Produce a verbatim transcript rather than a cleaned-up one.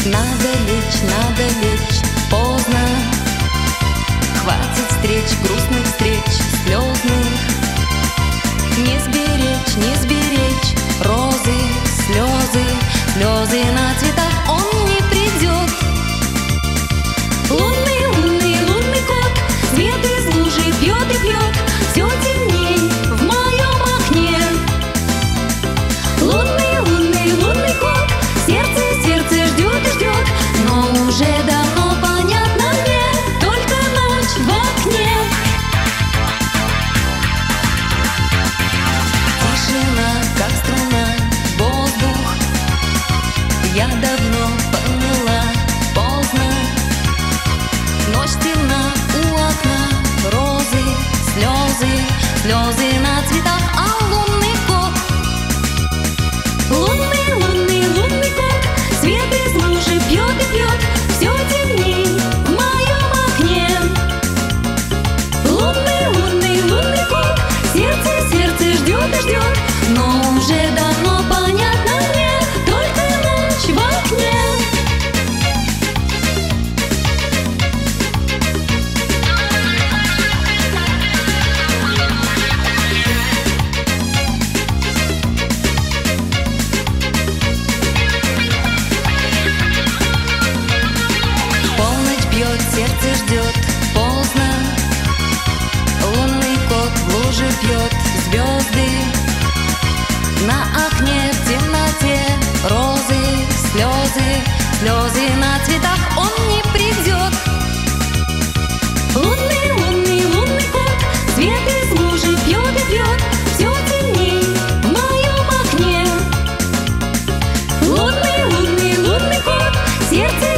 Надо лечь, надо лечь, поздно. Хватит встреч, грустных встреч, слезных. Не сберечь, не сберечь розы, слезы, слезы на цветах он не придет. Лунный, лунный, лунный кот свет из лужи пьет и пьет, все темней в моем окне. Лунный, лунный, лунный кот, сердце, сердце ждет и ждет, но уже давно понятно мне, только ночь в окне. Тишина, как струна, воздух, я давно поняла, поздно. Ночь темна у окна, розы, слезы, слезы на цветах, а лунный кот. Лунный, лунный, лунный кот свет из лужи пьет и пьет, все темней в моем окне. Лунный, лунный, лунный кот, сердце, сердце ждет и ждет, но уже давно понятно мне, только ночь в окне. Полночь бьет, сердце ждет, поздно. Лунный кот в луже пьет звезды. На окне в темноте розы, слезы, слезы на цветах он не придет. Лунный, лунный, лунный кот свет из лужи пьет и пьет, все темней в моем окне. Лунный, лунный, лунный кот, сердце,